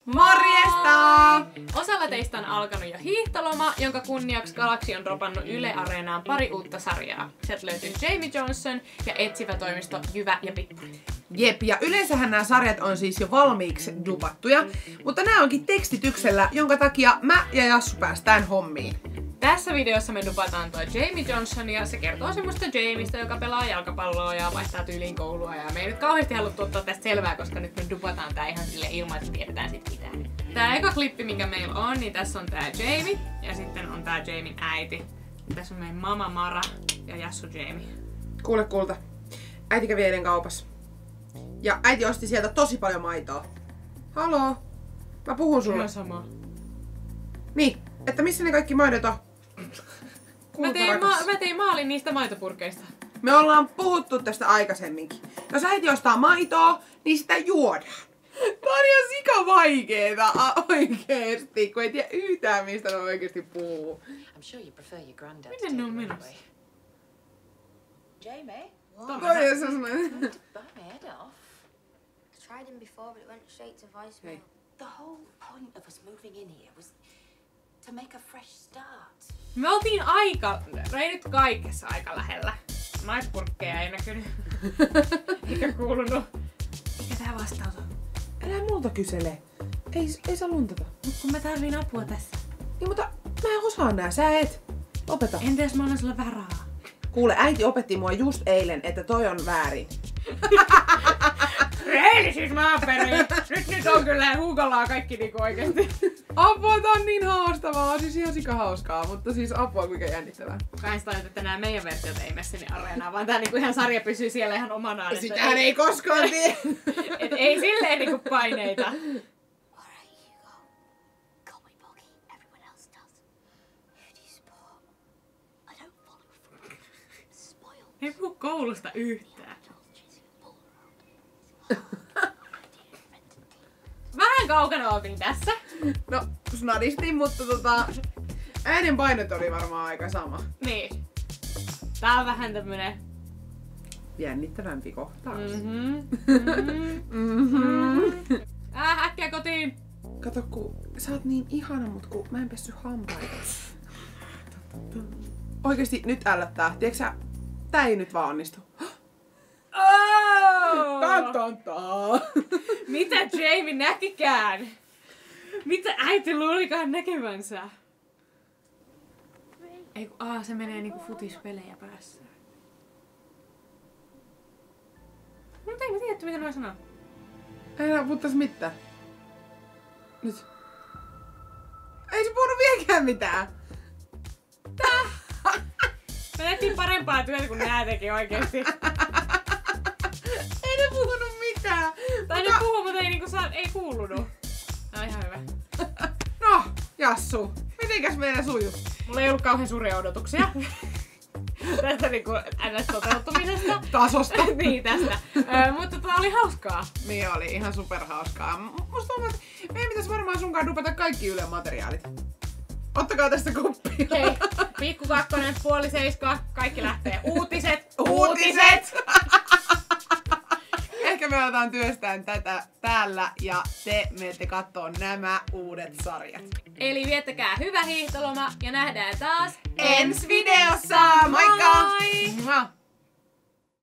Morjesta! Osalla teistä on alkanut jo hiihtoloma, jonka kunniaksi Galaxy on dropannut Yle Areenaan pari uutta sarjaa. Sieltä löytyy Jamie Johnson ja etsivä toimisto Jyvä ja Pippuri. Jep, ja yleensähän nämä sarjat on siis jo valmiiksi dupattuja, mutta nämä onkin tekstityksellä, jonka takia mä ja Jassu päästään hommiin. Tässä videossa me dupataan tuo Jamie Johnson ja se kertoo semmoista Jamista, joka pelaa jalkapalloa ja vaihtaa tyyliin koulua. Ja me ei nyt kauheasti haluttu ottaa tästä selvää, koska nyt me dupataan tää ihan sille ilman, että tiedetään sit mitään. Tää eka klippi, mikä meillä on, niin tässä on tää Jamie ja sitten on tää Jamien äiti. Tässä on meidän mama Mara ja Jassu Jamie. Kuule kulta, äiti kävi eilen kaupassa. Ja äiti osti sieltä tosi paljon maitoa. Haloo? Mä puhun sulle. Ihan sama. Niin, että missä ne kaikki maidot on? Mä tein maalin niistä maitopurkeista. Me ollaan puhuttu tästä aikaisemminkin. Jos äiti ostaa maitoa, niin sitä juodaan. Tää on ihan sika vaikeeta oikeesti, kun ei tiedä yhtään mistä ne oikeesti puhuu. I'm sure you prefer your granddad. Miten ne on menossa? Jamie? Toi se on Burn my head off. I tried him before, but it went straight to voicemail. The whole point of us moving in here was to make a fresh start. Me oltiin ei nyt kaikessa aika lähellä. Maitopurkkeja ei näkynyt. Eikä kuulunut. Mikä tää vastaus on? Älä multa kysele. Ei saa luntata. Mut kun mä tarviin apua tässä. Niin, mutta mä en osaa nää, sä et. Opeta. Entä jos mä annan sulle väraa? Kuule, äiti opetti mua just eilen, että toi on väärin. Rehellisyys maaperin! Nyt on kyllä huukolaa kaikki niinku oikeesti. Apua, tää on niin haastavaa. Siis ihan sika hauskaa, mutta siis apua kuinka jännittävää. Kai sitä että nää meidän versiot ei mene sinne areenaan, vaan tää niinku ihan sarja pysyy siellä ihan omanaan. Sitähän ei koskaan tiedä. Et ei silleen niinku paineita. Alright, Hugo. Call me Boggy. Everyone else does. Who do you support? I don't follow football. Spoiled. Ei puhu koulusta yhtään. Chasing a ball around. Vähän kaukana oltiin tässä. No, snadistin, mutta äänen painot oli varmaan aika sama. Niin. Tää on vähän tämmönen... Jännittävämpi kohtaus. Äkkiä kotiin! Kato, kun sä oot niin ihana, mut kun mä en pessy hampaita. Oikeesti nyt ällättää. Tiedätkö sä, tää ei nyt vaan onnistu. Mitä Jamie näkikään? Mitä äiti luulikaan näkevänsä? Ei kun, se menee niinku futispelejä päässä. Mutta ei mä tiedä, mitä mä sanon. Ei enää puhuttais mitään. Nyt. Ei se puhunut vieläkään mitään. Me tehtiin parempaa työtä kuin nää teki oikeesti. Ei ne puhunut mitään. Tai ne puhuu, mutta ei kuulunut. Tää on ihan hyvä. No, Jassu, mitenkäs meidän sujuu? Mulla ei ollut kauhean suuria odotuksia. Tästä niinku NS-toteutumisesta. Tasosta. Niin, tästä. Mutta oli hauskaa. Niin oli, ihan superhauskaa. Musta tuntuu, että meidän pitäis varmaan sunkaan dupata kaikki Ylen materiaalit. Ottakaa tästä koppia. Hei, Pikku Kakkonen, 6:30, kaikki lähtee. Uutiset! Ehkä me aletaan työstään tätä täällä ja te menette kattoo nämä uudet sarjat. Eli viettäkää hyvä hiihtoloma ja nähdään taas Ensi videossa! Moikka! Moi! Mua.